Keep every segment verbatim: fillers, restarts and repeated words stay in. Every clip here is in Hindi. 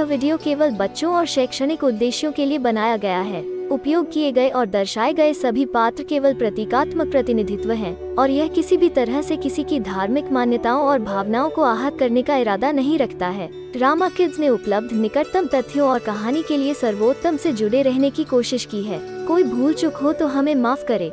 वीडियो केवल बच्चों और शैक्षणिक उद्देश्यों के लिए बनाया गया है। उपयोग किए गए और दर्शाए गए सभी पात्र केवल प्रतीकात्मक प्रतिनिधित्व हैं और यह किसी भी तरह से किसी की धार्मिक मान्यताओं और भावनाओं को आहत करने का इरादा नहीं रखता है। ड्रामा किड्स ने उपलब्ध निकटतम तथ्यों और कहानी के लिए सर्वोत्तम से जुड़े रहने की कोशिश की है। कोई भूल चूक हो तो हमें माफ करें।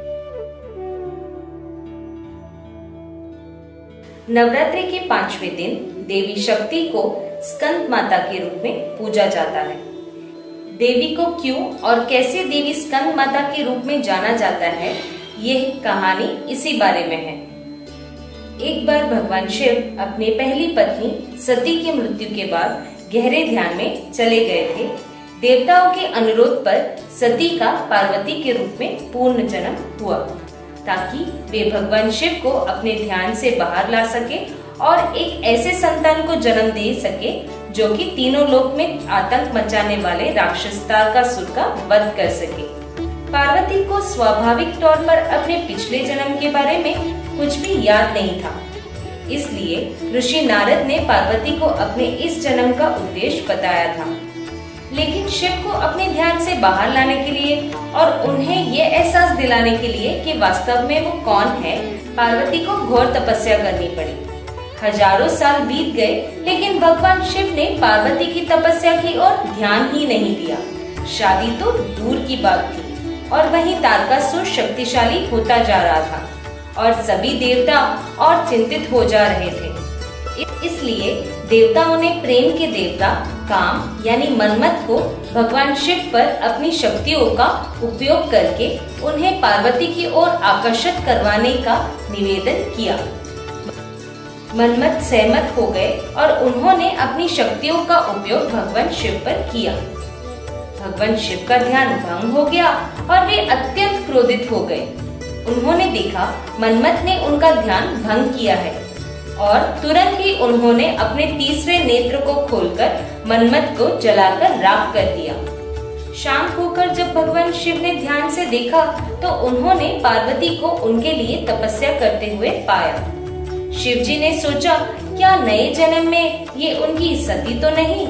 नवरात्रि के पांचवें दिन देवी शक्ति को स्कंद माता के रूप में पूजा जाता है। देवी को क्यों और कैसे देवी स्कंद माता के रूप में जाना जाता है, यह कहानी इसी बारे में है। एक बार भगवान शिव अपनी पहली पत्नी सती की मृत्यु के बाद गहरे ध्यान में चले गए थे। देवताओं के अनुरोध पर सती का पार्वती के रूप में पूर्ण जन्म हुआ ताकि वे भगवान शिव को अपने ध्यान से बाहर ला सके और एक ऐसे संतान को जन्म दे सके जो कि तीनों लोक में आतंक मचाने वाले राक्षस तारकासुर का वध कर सके। पार्वती को स्वाभाविक तौर पर अपने पिछले जन्म के बारे में कुछ भी याद नहीं था, इसलिए ऋषि नारद ने पार्वती को अपने इस जन्म का उद्देश्य बताया था। लेकिन शिव को अपने ध्यान से बाहर लाने के लिए और उन्हें ये एहसास दिलाने के लिए कि वास्तव में वो कौन है, पार्वती को घोर तपस्या करनी पड़ी। हजारों साल बीत गए, लेकिन भगवान शिव ने पार्वती की तपस्या की ओर ध्यान ही नहीं दिया। शादी तो दूर की बात थी और वहीं तारकासुर शक्तिशाली होता जा रहा था और सभी देवता और चिंतित हो जा रहे थे। इसलिए देवताओं ने प्रेम के देवता काम यानी मन्मथ को भगवान शिव पर अपनी शक्तियों का उपयोग करके उन्हें पार्वती की ओर आकर्षित करवाने का निवेदन किया। मन्मथ सहमत हो गए और उन्होंने अपनी शक्तियों का उपयोग भगवान शिव पर किया। भगवान शिव का ध्यान भंग हो गया और वे अत्यंत क्रोधित हो गए। उन्होंने देखा मन्मथ ने उनका ध्यान भंग किया है और तुरंत ही उन्होंने अपने तीसरे नेत्र को खोलकर मन्मथ को जलाकर राख कर दिया। शांत होकर जब भगवान शिव ने ध्यान से देखा तो उन्होंने पार्वती को उनके लिए तपस्या करते हुए पाया। शिव जी ने सोचा, क्या नए जन्म में ये उनकी सती तो नहीं?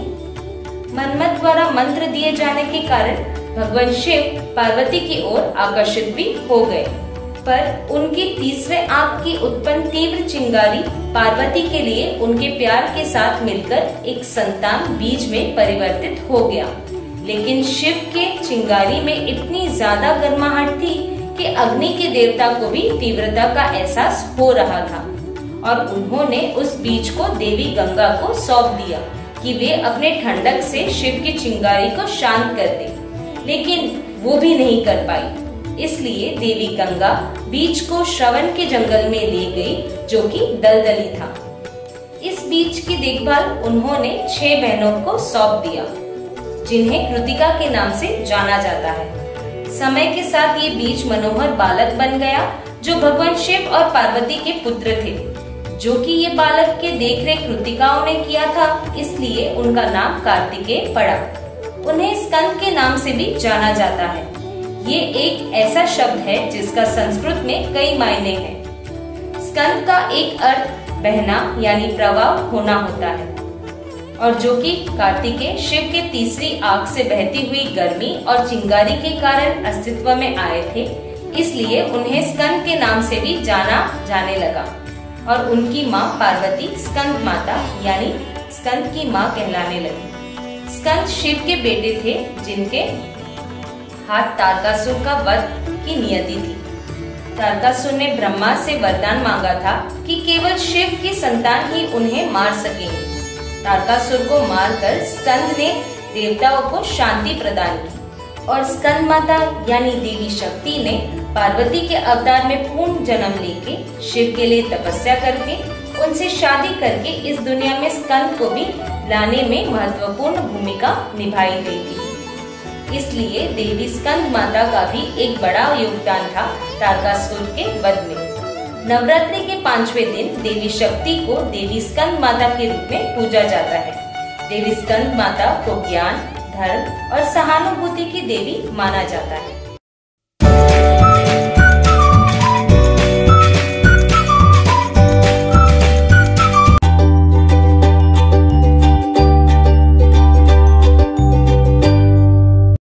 मन्मथ द्वारा मंत्र दिए जाने के कारण भगवान शिव पार्वती की ओर आकर्षित भी हो गए, पर उनकी तीसरे आंख की उत्पन्न तीव्र चिंगारी पार्वती के लिए उनके प्यार के साथ मिलकर एक संतान बीज में परिवर्तित हो गया। लेकिन शिव के चिंगारी में इतनी ज्यादा गर्माहट थी कि अग्नि के देवता को भी तीव्रता का एहसास हो रहा था और उन्होंने उस बीज को देवी गंगा को सौंप दिया कि वे अपने ठंडक से शिव की चिंगारी को शांत कर दे, लेकिन वो भी नहीं कर पाई। इसलिए देवी गंगा बीज को श्रवण के जंगल में ले गई जो कि दलदली था। इस बीज की देखभाल उन्होंने छह बहनों को सौंप दिया जिन्हें कृतिका के नाम से जाना जाता है। समय के साथ ये बीज मनोहर बालक बन गया जो भगवान शिव और पार्वती के पुत्र थे, जो कि ये बालक के देखरेख कृतिकाओं ने किया था, इसलिए उनका नाम कार्तिकेय पड़ा। उन्हें स्कंद के नाम से भी जाना जाता है। ये एक ऐसा शब्द है जिसका संस्कृत में कई मायने हैं। स्कंद का एक अर्थ बहना यानी प्रवाह होना होता है और जो कि कार्तिकेय शिव के तीसरी आंख से बहती हुई गर्मी और चिंगारी के कारण अस्तित्व में आए थे, इसलिए उन्हें स्कंद के नाम से भी जाना जाने लगा और उनकी माँ पार्वती स्कंद माता यानी स्कंद की माँ कहलाने लगी। स्कंद शिव के बेटे थे जिनके हाथ तारकासुर का वध की नियति थी। तारकासुर ने ब्रह्मा से वरदान मांगा था कि केवल शिव की संतान ही उन्हें मार सकेंगे। तारकासुर को मारकर स्कंद ने देवताओं को शांति प्रदान की और स्कंद माता यानी देवी शक्ति ने पार्वती के अवतार में पूर्ण जन्म लेके शिव के लिए तपस्या करके उनसे शादी करके इस दुनिया में स्कंद को भी लाने में महत्वपूर्ण भूमिका निभाई गई थी। इसलिए देवी स्कंद माता का भी एक बड़ा योगदान था तारकासुर के वध में। नवरात्रि के पांचवें दिन देवी शक्ति को देवी स्कंद माता के रूप में पूजा जाता है। देवी स्कंद माता को ज्ञान, धर्म और सहानुभूति की देवी माना जाता है।